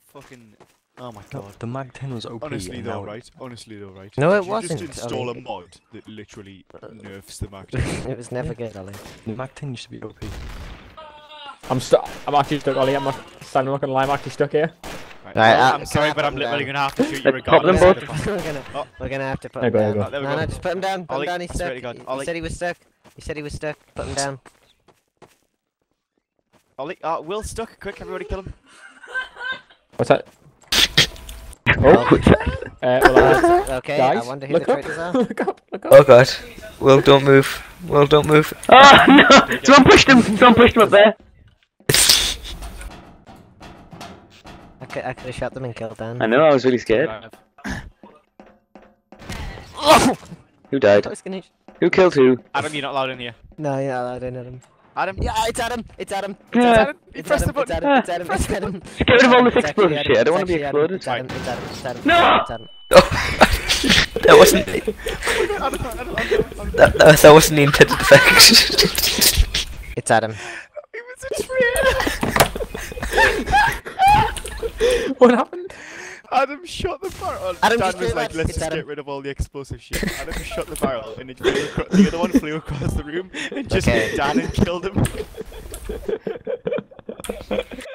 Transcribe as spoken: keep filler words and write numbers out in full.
fucking. Oh my god. The Mag ten was O P. Honestly and though, now right? Honestly though, right? No, it Did you wasn't, just install Ollie. a mod that literally nerfs the Mag It was never good, Ollie. The Mag ten used to be O P. I'm stuck. I'm actually stuck, Ollie. I'm not. I'm not gonna lie. I'm actually stuck here. Right, Right, well, uh, I'm sorry, can I but put I'm him literally down? gonna have to shoot you Let's pop regardless. them of both. the fuck- we're gonna, Oh. we're gonna have to put There him we go, down. there we go. There we no, go. no, just put him down. Put Ollie, him down. He's I swear stuck. to God, He- Ollie. He said he was stuck. He said he was stuck. Put him down. Ollie, uh, Will stuck. Quick, everybody kill him. What's that? Oh. Uh, well, uh, Okay, guys, I wonder who look the up. traitors are. Look up. Look up. Oh god. Will, don't move. Will, don't move. Oh no! Someone pushed him! Someone pushed him up there! I could, I could have shot them and killed Dan. I know, I was really scared. Oh! Who died? I was gonna. Who killed who? Adam, you're not allowed in here. No, you're not allowed in Adam. Adam, Yeah, it's Adam. It's Adam. Yeah. Adam, you It's press Adam. the It's button. Adam. It's Adam. It's Adam. Get rid of all this It's actually explosive Adam. shit, I don't want It's to be actually Adam. exploded. It's Adam. It's Adam. It's Adam. No! It's Adam. Oh, that wasn't. That, that, that wasn't the intended effect. It's Adam. It was a traitor. What happened? Adam shot the barrel. Adam, Dan just was do like, that. let's It's just Adam. get rid of all the explosive shit. Adam shot the barrel, and it flew across, the other one flew across the room and just Okay. hit Dan and killed him.